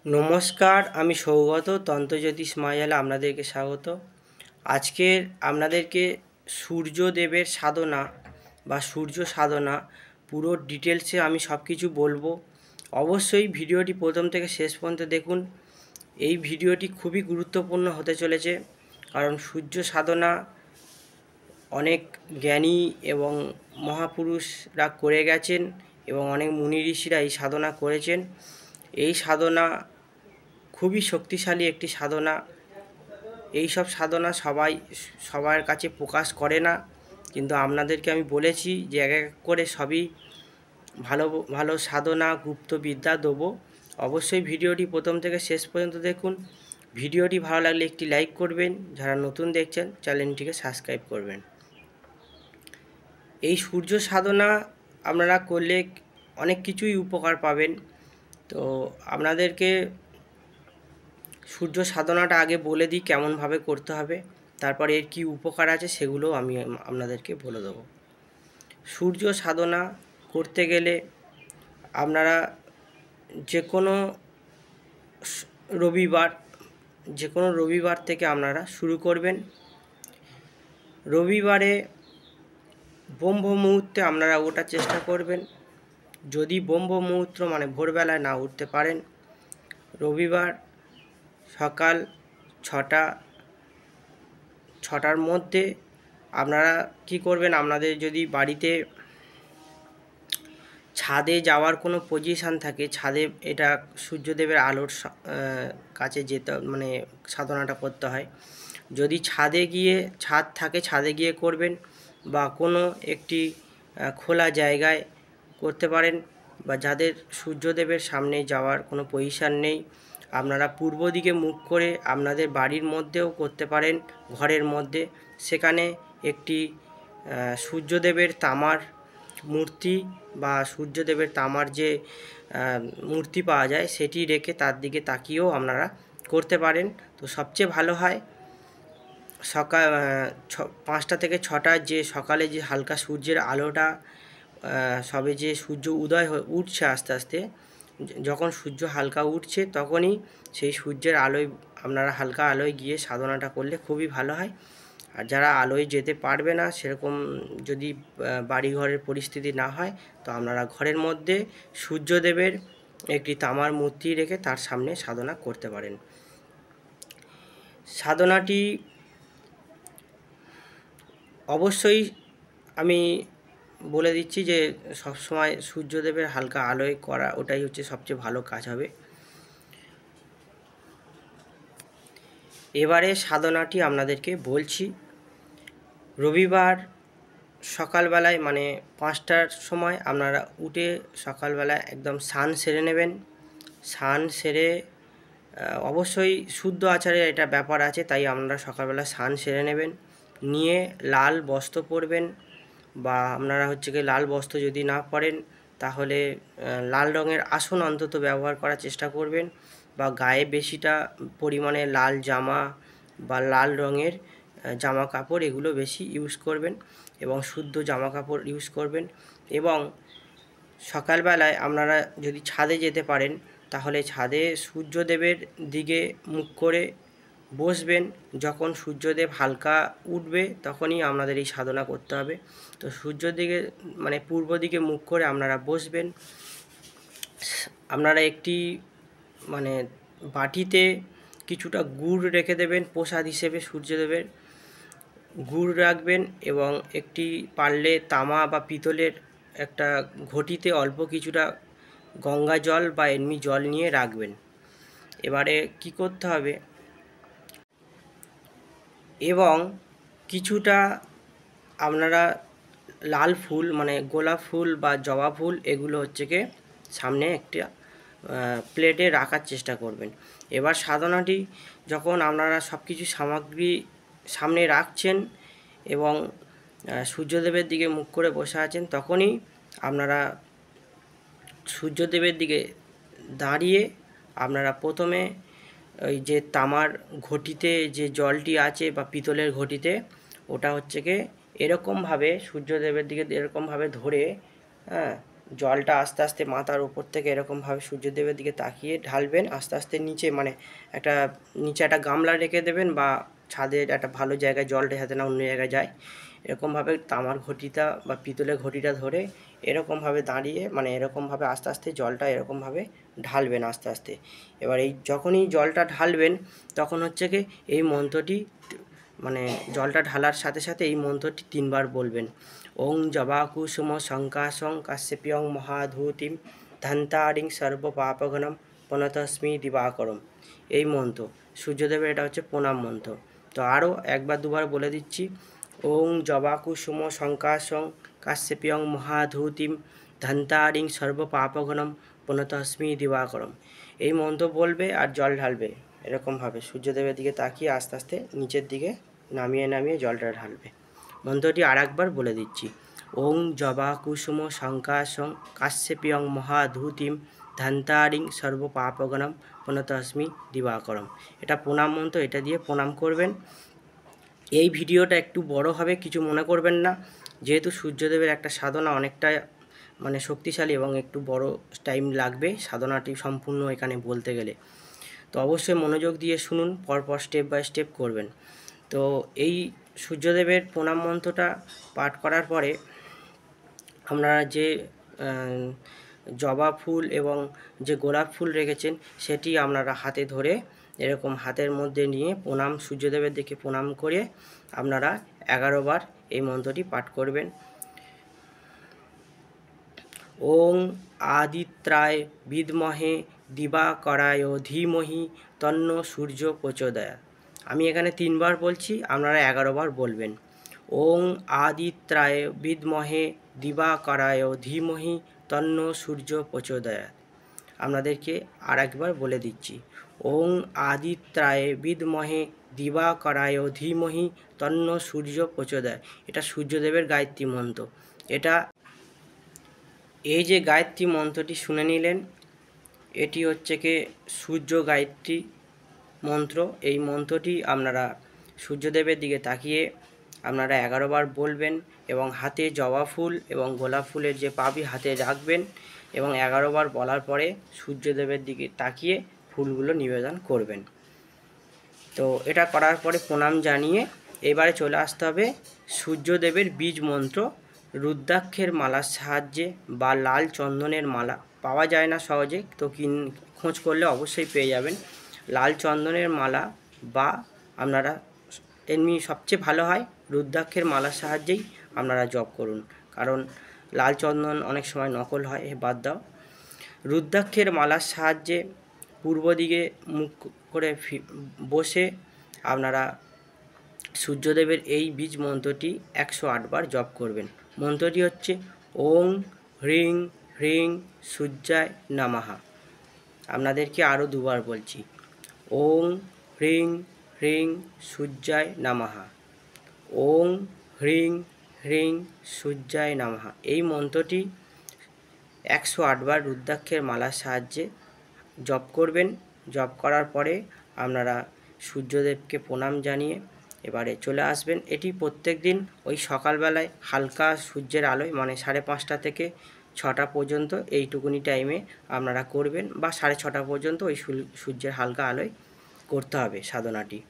নমস্কার, আমি সৌগত তন্ত্রজ্যোতিষ মায়ালে আপনাদেরকে স্বাগত। আজকের আপনাদেরকে সূর্যদেবের সাধনা বা সূর্য সাধনা পুরো ডিটেলসে আমি সব কিছু বলবো। অবশ্যই ভিডিওটি প্রথম থেকে শেষ পর্যন্ত দেখুন। এই ভিডিওটি খুবই গুরুত্বপূর্ণ হতে চলেছে, কারণ সূর্য সাধনা অনেক জ্ঞানী এবং মহাপুরুষরা করে গেছেন এবং অনেক মুনি ঋষিরা এই সাধনা করেছেন। এই সাধনা খুবই শক্তিশালী একটি সাধনা। এই সব সাধনা সবার কাছে প্রকাশ করে না, কিন্তু আপনাদেরকে আমি বলেছি যে এক এক করে সবই ভালো ভালো সাধনা গুপ্ত বিদ্যা দেবো। অবশ্যই ভিডিওটি প্রথম থেকে শেষ পর্যন্ত দেখুন। ভিডিওটি ভালো লাগলে একটি লাইক করবেন, যারা নতুন দেখছেন চ্যানেলটিকে সাবস্ক্রাইব করবেন। এই সূর্য সাধনা আপনারা করলে অনেক কিছুই উপকার পাবেন। তো আপনাদেরকে সূর্য সাধনাটা আগে বলে দিই কেমনভাবে করতে হবে, তারপরে এর কী উপকার আছে সেগুলো আমি আপনাদেরকে বলে দেবো। সূর্য সাধনা করতে গেলে আপনারা যে কোনো রবিবার থেকে আপনারা শুরু করবেন। রবিবারে ব্রহ্ম মুহূর্তে আপনারা ওঠার চেষ্টা করবেন। যদি ব্রহ্ম মুহূর্ত মানে ভোরবেলায় না উঠতে পারেন, রবিবার সকাল 6টার মধ্যে আপনারা কি করবেন, আপনাদের যদি বাড়িতে ছাদে যাওয়ার কোনো পজিশান থাকে, ছাদে এটা সূর্যদেবের আলোর কাছে যেতে মানে সাধনাটা করতে হয়। যদি ছাদ থাকে ছাদে গিয়ে করবেন, বা কোনো একটি খোলা জায়গায় করতে পারেন, বা যাদের সূর্যদেবের সামনে যাওয়ার কোনো পজিশান নেই, আপনারা পূর্ব দিকে মুখ করে আপনাদের বাড়ির মধ্যেও করতে পারেন, ঘরের মধ্যে। সেখানে একটি সূর্যদেবের তামার মূর্তি বা সূর্যদেবের তামার যে মূর্তি পাওয়া যায় সেটি রেখে তার দিকে তাকিয়েও আপনারা করতে পারেন। তো সবচেয়ে ভালো হয় সকাল 5টা থেকে 6টার যে সকালে যে হালকা সূর্যের আলোটা সবে যে সূর্য উদয় উঠছে আস্তে আস্তে, যখন সূর্য হালকা উঠছে তখনই সেই সূর্যের আলোয় আপনারা হালকা আলোয় গিয়ে সাধনাটা করলে খুবই ভালো হয়। আর যারা আলোয় যেতে পারবে না, সেরকম যদি বাড়িঘরের পরিস্থিতি না হয়, তো আপনারা ঘরের মধ্যে সূর্যদেবের একটি তামার মূর্তি রেখে তার সামনে সাধনা করতে পারেন। সাধনাটি অবশ্যই আমি বলে দিচ্ছি যে সবসময় সূর্যদেবের হালকা আলোয় করা, ওটাই হচ্ছে সবচেয়ে ভালো কাজ হবে। এবারে সাধনাটি আপনাদেরকে বলছি। রবিবার সকালবেলায় মানে 5টার সময় আপনারা উঠে সকালবেলায় একদম স্নান সেরে নেবেন। স্নান সেরে অবশ্যই শুদ্ধ আচারের এটা ব্যাপার আছে, তাই আপনারা সকালবেলা স্নান সেরে নেবেন। নিয়ে লাল বস্ত্র পরবেন, বা আপনারা লাল বস্ত্র যদি না পরেন তাহলে লাল রঙের আসন অন্তত ব্যবহার করার চেষ্টা করবেন, বা গায়ে বেশিটা পরিমাণে লাল জামা বা লাল রঙের জামা কাপড় এগুলো বেশি ইউজ করবেন, এবং শুদ্ধ জামা কাপড় ইউজ করবেন। এবং সকালবেলায় আপনারা যদি ছাদে যেতে পারেন তাহলে ছাদে সূর্যদেবের দিকে মুখ করে বসবেন। যখন সূর্যদেব হালকা উঠবে তখনই আপনাদের এই সাধনা করতে হবে। তো সূর্যের দিকে মানে পূর্ব দিকে মুখ করে আপনারা বসবেন। আপনারা একটি মানে বাটিতে কিছুটা গুড় রেখে দেবেন প্রসাদ হিসেবে, সূর্যদেবের গুড় রাখবেন, এবং একটি পারলে তামা বা পিতলের একটা ঘটিতে অল্প কিছুটা গঙ্গা জল বা এমনি জল নিয়ে রাখবেন। এবারে কি করতে হবে, এবং কিছুটা আপনারা লাল ফুল মানে গোলাপ ফুল বা জবা ফুল এগুলো সামনে একটা প্লেটে রাখার চেষ্টা করবেন। এবার সাধনাটি যখন আপনারা সব কিছু সামগ্রী সামনে রাখছেন এবং সূর্যদেবের দিকে মুখ করে বসে আছেন, তখনই আপনারা সূর্যদেবের দিকে দাঁড়িয়ে আপনারা প্রথমে ওই যে তামার ঘটিতে যে জলটি আছে বা পিতলের ঘটিতে, ওটা এরকমভাবে সূর্যদেবের দিকে এরকমভাবে ধরে জলটা আস্তে আস্তে মাথার উপর থেকে এরকমভাবে সূর্যদেবের দিকে তাকিয়ে ঢালবেন। আস্তে আস্তে নিচে মানে নিচে একটা গামলা রেখে দেবেন, বা ছাদের একটা ভালো জায়গায় জলটা যাতে না অন্য জায়গায় যায়, এরকমভাবে তামার ঘটিটা বা পিতলের ঘটিটা ধরে এরকমভাবে দাঁড়িয়ে মানে এরকমভাবে আস্তে আস্তে জলটা এরকমভাবে ঢালবেন আস্তে আস্তে। এবার যখনই জলটা ঢালবেন তখন হচ্ছে কি এই মন্ত্রটি মানে জলটা ঢালার সাথে সাথে এই মন্ত্রটি 3 বার বলবেন। ওং জবা কুসুম শঙ্কাশং কাশ্যপিয়ং মহাধূতিম ধন্তারিং সর্ব পাপঘনম প্রণতস্মি দিবাকরম। এই মন্ত্র সূর্যদেবের এটা হচ্ছে প্রণাম মন্ত্র। তো আরও একবার দুবার বলে দিচ্ছি। ওং জবা কুসুম শঙ্কাশং কাশ্যপিয়ং মহাধূতিম ধন্তারিং সর্ব পাপঘনম প্রণতস্মি দিবাকরম। এই মন্ত্র বলবে আর জল ঢালবে এরকমভাবে সূর্যদেবের দিকে তাকিয়ে আস্তে আস্তে নিচের দিকে নামিয়ে নামিয়ে জলটা ঢালবে। মন্ত্রটি আর একবার বলে দিচ্ছি। ওং জবা কুসুম শঙ্কাশং কাশ্যপিয়ং মহাধূতিম ধন্তারিং সর্ব পাপগণম প্রণতস্মি দিবাকরম। এটা প্রণাম মন্ত্র, এটা দিয়ে প্রণাম করবেন। এই ভিডিওটা একটু বড় হবে, কিছু মনে করবেন না, যেহেতু সূর্যদেবের একটা সাধনা অনেকটা মানে শক্তিশালী এবং একটু বড় টাইম লাগবে সাধনাটি সম্পূর্ণ এখানে বলতে গেলে। তো অবশ্যই মনোযোগ দিয়ে শুনুন, পরপর স্টেপ বাই স্টেপ করবেন। তো এই সূর্যদেবের প্রণাম মন্ত্রটা পাঠ করার পরে আপনারা যে জবা ফুল এবং যে গোলাপ ফুল রেখেছেন সেটি আপনারা হাতে ধরে এরকম হাতের মধ্যে নিয়ে প্রণাম সূর্যদেবের দিকে প্রণাম করে আপনারা 11 বার এই মন্ত্রটি পাঠ করবেন। ওং আদিত্যায় বিদ্মহে দিবাকরায় ধীমহি তন্ন সূর্য প্রচোদয়াৎ। আমি এখানে 3 বার বলছি, আপনারা 11 বার বলবেন। ওং আদিত্যায় বিদ্মহে দিবাকরায় ধীমহি তন্ন সূর্য প্রচোদয়াৎ। আপনাদেরকে আর একবার বলে দিচ্ছি। ওং আদিত্যায় বিদ্মহে দিবাকরায় ধীমহি তন্ন সূর্য প্রচোদয়াৎ। এটা সূর্যদেবের গায়ত্রী মন্ত্র। এই যে গায়ত্রী মন্ত্রটি শুনে নিলেন, এটি হচ্ছে কি সূর্য গায়ত্রী মন্ত্র। এই মন্ত্রটি আপনারা সূর্যদেবের দিকে তাকিয়ে আপনারা 11 বার বলবেন এবং হাতে জবা ফুল এবং গোলাপ ফুলের যে পাপড়ি হাতে রাখবেন এবং 11 বার বলার পরে সূর্যদেবের দিকে তাকিয়ে ফুলগুলো নিবেদন করবেন। তো এটা করার পরে প্রণাম জানিয়ে এবারে চলে আসতে হবে সূর্যদেবের বীজ মন্ত্র। রুদ্রাক্ষের মালার সাহায্যে বা লাল চন্দনের মালা পাওয়া যায় না সহজে, তো খোঁজ করলে অবশ্যই পেয়ে যাবেন। লাল চন্দনের মালা বা আপনারা এমনি সবচেয়ে ভালো হয় রুদ্রাক্ষের মালার সাহায্যেই আপনারা জপ করুন, কারণ লাল চন্দন অনেক সময় নকল হয়, বাদ দাও। রুদ্রাক্ষের মালার সাহায্যে পূর্ব দিকে মুখ করে বসে আপনারা সূর্যদেবের এই বীজ মন্ত্রটি 108 বার জপ করবেন। মন্ত্রটি হচ্ছে ওং হ্রিং হ্রিং সূর্যায় নমঃ। আপনাদেরকে আরও 2 বার বলছি। ওং হ্রিং হ্রিং সূর্যায় নমঃ। ওং হ্রিং হ্রিং সূর্যায় নমঃ। এই মন্ত্রটি 108 বার রুদ্রাক্ষের মালার সাহায্যে জপ করবেন। জপ করার পরে আপনারা সূর্যদেবকে প্রণাম জানিয়ে এবারে চলে আসবেন। এটি প্রত্যেক দিন ওই সকালবেলায় হালকা সূর্যের আলোয় মানে 5:30 থেকে 6টা পর্যন্ত এইটুকুনি টাইমে আপনারা করবেন, বা 6:30 পর্যন্ত ওই সূর্যের হালকা আলোয় করতে হবে সাধনাটি।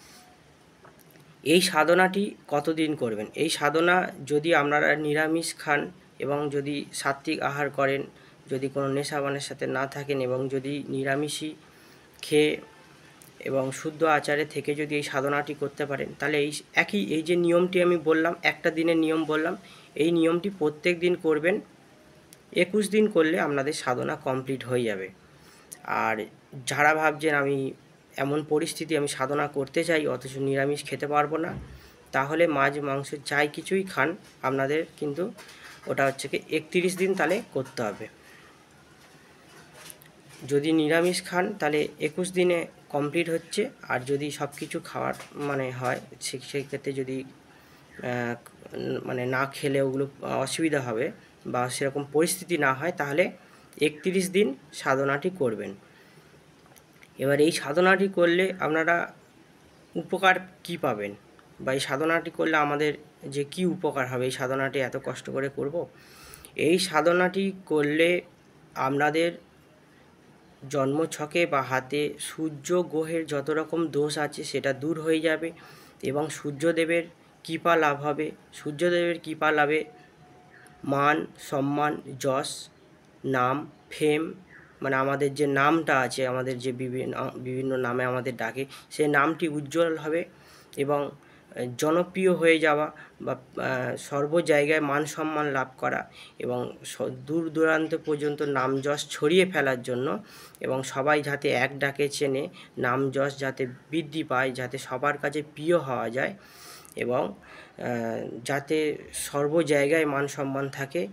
এই সাধনাটি কতদিন করবেন? এই সাধনা যদি আপনারা নিরামিষ খান এবং যদি সাত্ত্বিক আহার করেন, যদি কোনো নেশাবানের সাথে না থাকেন এবং যদি নিরামিষই খেয়ে এবং শুদ্ধ আচারে থেকে যদি এই সাধনাটি করতে পারেন, তাহলে এই যে নিয়মটি আমি বললাম, একটা দিনের নিয়ম বললাম, এই নিয়মটি প্রত্যেক দিন করবেন। 21 দিন করলে আপনাদের সাধনা কমপ্লিট হয়ে যাবে। আর যারা ভাবছেন আমি এমন পরিস্থিতি আমি সাধনা করতে চাই অথচ নিরামিষ খেতে পারবো না, তাহলে মাছ মাংস যাই কিছুই খান আপনাদের কিন্তু ওটা হচ্ছে কি 31 দিন তাহলে করতে হবে। যদি নিরামিষ খান তাহলে 21 দিনে কমপ্লিট হচ্ছে, আর যদি সব কিছু খাওয়ার মানে হয় সেই ক্ষেত্রে যদি মানে না খেলে ওগুলো অসুবিধা হবে বা সেরকম পরিস্থিতি না হয়, তাহলে 31 দিন সাধনাটি করবেন। এবার এই সাধনাটি করলে আপনারা উপকার কি পাবেন, বা এই সাধনাটি করলে আমাদের যে কি উপকার হবে, এই সাধনাটি এত কষ্ট করে করব। এই সাধনাটি করলে আপনাদের জন্মছকে বা হাতে সূর্য গ্রহের যত রকম দোষ আছে সেটা দূর হয়ে যাবে এবং সূর্যদেবের কৃপা লাভ হবে। সূর্যদেবের কৃপা লাভে মান, সম্মান, যশ, নাম, ফেম, মানে আমাদের যে নামটা আছে, আমাদের যে বিভিন্ন নামে আমাদের ডাকে, সেই নামটি উজ্জ্বল হবে এবং জনপ্রিয় হয়ে যাওয়া বা সর্ব জায়গায় মান সম্মান লাভ করা এবং দূর দূরান্ত পর্যন্ত নাম যশ ছড়িয়ে ফেলার জন্য এবং সবাই যাতে এক ডাকে চেনে, নাম যশ যাতে বৃদ্ধি পায়, যাতে সবার কাছে প্রিয় হওয়া যায় এবং যাতে সর্ব জায়গায় মান সম্মান থাকে।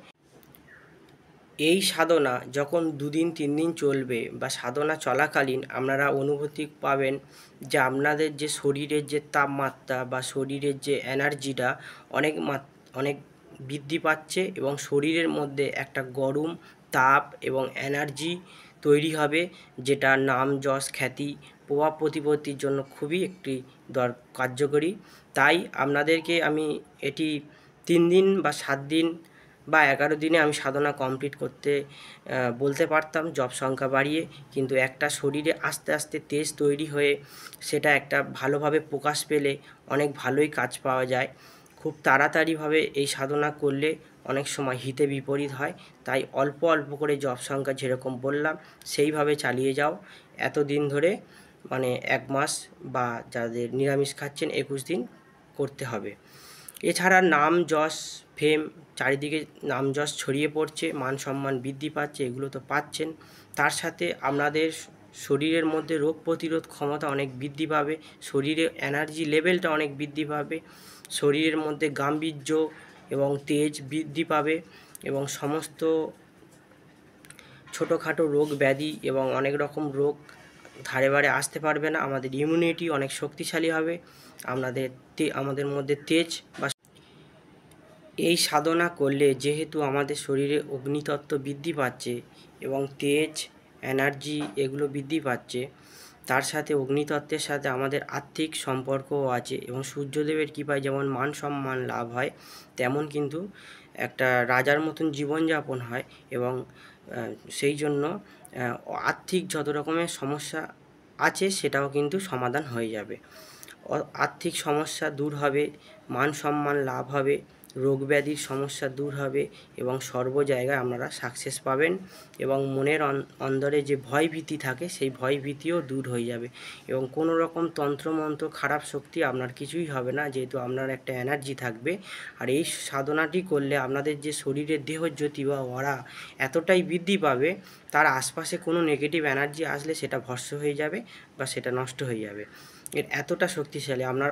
এই সাধনা যখন 2 দিন 3 দিন চলবে বা সাধনা চলাকালীন আপনারা অনুভূতি পাবেন যে আপনাদের যে শরীরের যে তাপমাত্রা বা শরীরের যে এনার্জিটা অনেক বৃদ্ধি পাচ্ছে এবং শরীরের মধ্যে একটা গরম তাপ এবং এনার্জি তৈরি হবে, যেটা নাম যশ খ্যাতি প্রভাব প্রতিপত্তির জন্য খুবই একটি কার্যকরী। তাই আপনাদেরকে আমি এটি 3 দিন বা 7 দিন বা 11 দিনে আমি সাধনা কমপ্লিট করতে বলতে পারতাম জপ সংখ্যা বাড়িয়ে, কিন্তু একটা শরীরে আস্তে আস্তে তেজ তৈরি হয়ে সেটা একটা ভালোভাবে প্রকাশ পেলে অনেক ভালোই কাজ পাওয়া যায়। খুব তাড়াতাড়িভাবে এই সাধনা করলে অনেক সময় হিতে বিপরীত হয়। তাই অল্প অল্প করে জপ সংখ্যা যেরকম বললাম সেইভাবে চালিয়ে যাও এতদিন ধরে, মানে 1 মাস, বা যাদের নিরামিষ খাচ্ছেন 21 দিন করতে হবে। এছাড়া নাম যশ ফেম, চারিদিকে নাম যশ ছড়িয়ে পড়ছে, মান সম্মান বৃদ্ধি পাচ্ছে, এগুলো তো পাচ্ছেন। তার সাথে আপনাদের শরীরের মধ্যে রোগ প্রতিরোধ ক্ষমতা অনেক বৃদ্ধি পাবে, শরীরে এনার্জি লেভেলটা অনেক বৃদ্ধি পাবে, শরীরের মধ্যে গাম্ভীর্য এবং তেজ বৃদ্ধি পাবে এবং সমস্ত ছোটোখাটো রোগ ব্যাধি এবং অনেক রকম রোগ ধারে বারে আসতে পারবে না। আমাদের ইমিউনিটি অনেক শক্তিশালী হবে, আমাদের মধ্যে তেজ বা এই সাধনা করলে যেহেতু আমাদের শরীরে অগ্নিতত্ত্ব বৃদ্ধি পাচ্ছে এবং তেজ এনার্জি এগুলো বৃদ্ধি পাচ্ছে, তার সাথে অগ্নিতত্ত্বের সাথে আমাদের আর্থিক সম্পর্কও আছে এবং সূর্যদেবের কৃপায় যেমন মান সম্মান লাভ হয়, তেমন কিন্তু একটা রাজার মতন জীবনযাপন হয় এবং সেই জন্য আর্থিক যত রকমের সমস্যা আছে সেটাও কিন্তু সমাধান হয়ে যাবে। আর্থিক সমস্যা দূর হবে, মান সম্মান লাভ হবে, রোগ ব্যাধির সমস্যা দূর হবে এবং সর্ব জায়গায় আপনারা সাকসেস পাবেন এবং মনের অন্দরে যে ভয় ভীতি থাকে সেই ভয় ভীতিও দূর হয়ে যাবে এবং কোনো রকম তন্ত্রমন্ত্র খারাপ শক্তি আপনার কিছুই হবে না, যেহেতু আপনার একটা এনার্জি থাকবে। আর এই সাধনাটি করলে আপনাদের যে শরীরের দেহজ্যোতি বা অরা এতটাই বৃদ্ধি পাবে, তার আশপাশে কোনো নেগেটিভ এনার্জি আসলে সেটা ভস্ম হয়ে যাবে বা সেটা নষ্ট হয়ে যাবে। এর এতটা শক্তিশালী। আপনার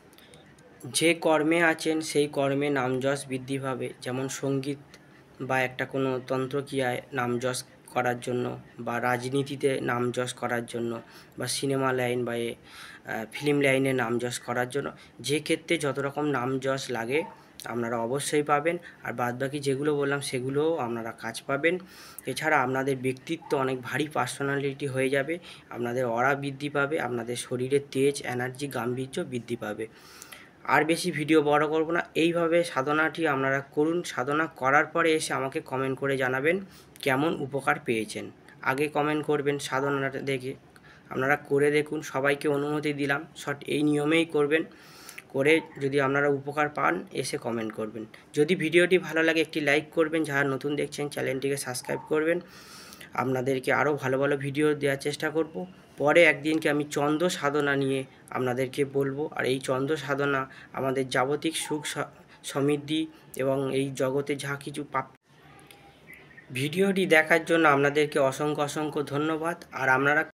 যে কর্মে আছেন সেই কর্মে নাম যশ বৃদ্ধি পাবে, যেমন সঙ্গীত বা একটা কোনো তন্ত্রক্রিয়ায় নাম যশ করার জন্য, বা রাজনীতিতে নাম যশ করার জন্য, বা সিনেমা লাইন বা ফিল্ম লাইনে নাম যশ করার জন্য, যে ক্ষেত্রে যত রকম নাম যশ লাগে আপনারা অবশ্যই পাবেন। আর বাদবাকি যেগুলো বললাম সেগুলোও আপনারা কাজ পাবেন। এছাড়া আপনাদের ব্যক্তিত্ব অনেক ভারী পার্সোনালিটি হয়ে যাবে, আপনাদের অরা বৃদ্ধি পাবে, আপনাদের শরীরের তেজ এনার্জি গাম্ভীর্য বৃদ্ধি পাবে। আর বেশি ভিডিও বড় করব না, এইভাবে সাধনাটি আপনারা করুন। সাধনা করার পরে এসে আমাকে কমেন্ট করে জানাবেন কেমন উপকার পেয়েছেন। আগে কমেন্ট করবেন সাধনাটা দেখে, আপনারা করে দেখুন, সবাইকে অনুমতি দিলাম এই নিয়মেই করবেন। করে যদি আপনারা উপকার পান এসে কমেন্ট করবেন। যদি ভিডিওটি ভালো লাগে একটি লাইক করবেন, যারা নতুন দেখছেন চ্যানেলটিকে সাবস্ক্রাইব করবেন। আপনাদেরকে আরও ভালো ভালো ভিডিও দেওয়ার চেষ্টা করব। পরে একদিনকে আমি চন্দ্র সাধনা নিয়ে আপনাদেরকে বলবো। আর এই চন্দ্র সাধনা আমাদের যাবতীয় সুখ সমৃদ্ধি এবং এই জগতে যা কিছু ভিডিওটি দেখার জন্য আপনাদেরকে অসংখ্য ধন্যবাদ। আর আপনারা